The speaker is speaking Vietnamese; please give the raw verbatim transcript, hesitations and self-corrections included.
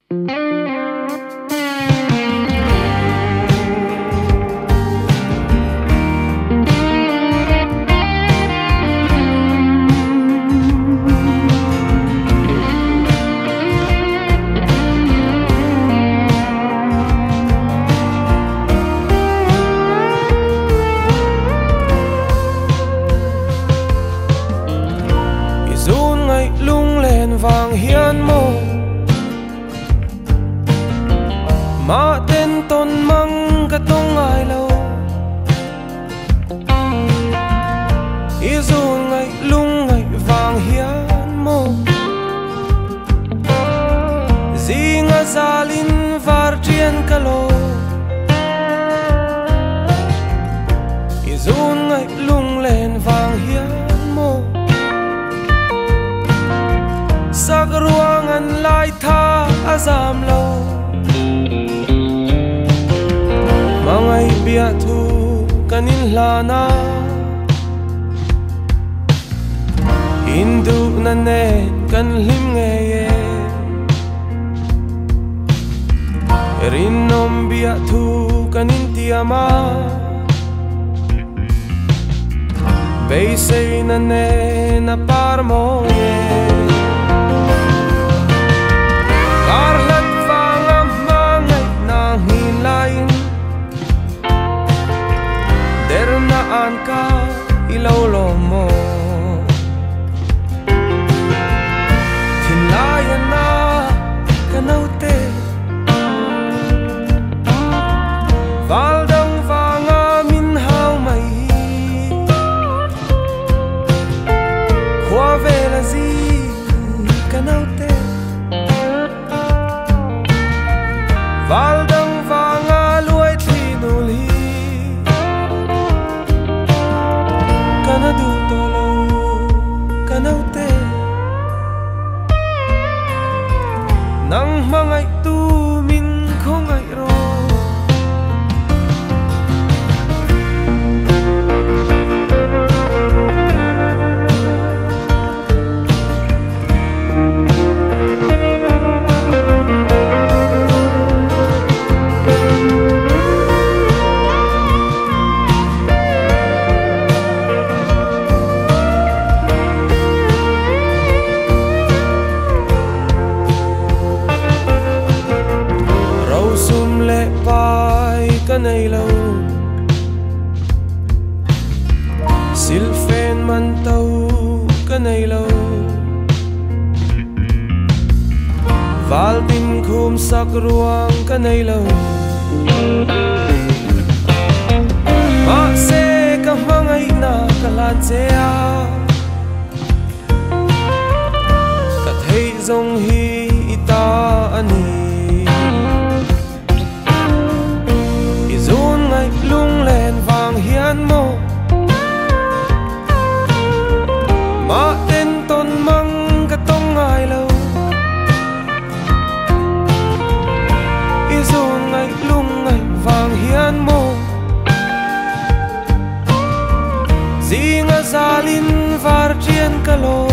vàng hiến mô mà tên tôn măng cả tông ai lâu ý dù ngày lung ngày vàng hiến mô gì ngã gia linh var triền cả lô ý dù ngày lung lên vàng hiến mô sak ruangan lai tha azam lo mangai bia thu kanin lana hindu na ne kan lim nge ye rinom bia thu kanin tiama bei sei na ne na parmo ye Karlat vang mangai nang hilain Dernaan ka ilaulo mo Hinlayan na kanaute Valdang vanga minhaw mai Hua vela zi kanaute Valdang vanga luai thinuli Kanadu tolo kanaute Nang mangai tu min khongai ro kanay lâu silfen man tàu kanay lâu val tin khum sak ruang kanay lâu ma se ka mangai na kalan chea ka thei zong hi ita ani lung lên vàng hiến mô mà tên tôn măng cả tông ai lâu ý dù ngày lung ngày vàng hiến mô gì ngã gia linh var triền cả lô